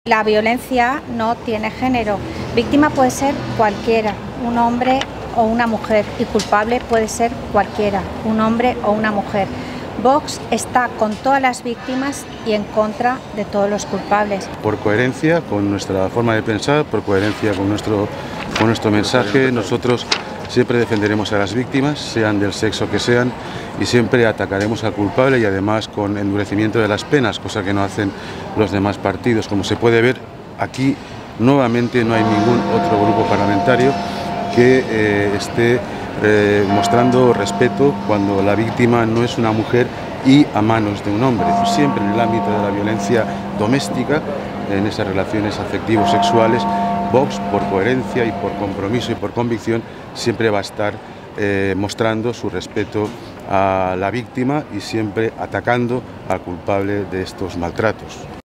La violencia no tiene género. Víctima puede ser cualquiera, un hombre o una mujer, y culpable puede ser cualquiera, un hombre o una mujer. Vox está con todas las víctimas y en contra de todos los culpables. Por coherencia con nuestra forma de pensar, por coherencia con nuestro mensaje, nosotros siempre defenderemos a las víctimas, sean del sexo que sean, y siempre atacaremos al culpable, y además con endurecimiento de las penas, cosa que no hacen los demás partidos. Como se puede ver, aquí nuevamente no hay ningún otro grupo parlamentario que esté mostrando respeto cuando la víctima no es una mujer y a manos de un hombre. Siempre en el ámbito de la violencia doméstica, en esas relaciones afectivo-sexuales, Vox, por coherencia y por compromiso y por convicción, siempre va a estar mostrando su respeto a la víctima y siempre atacando al culpable de estos maltratos.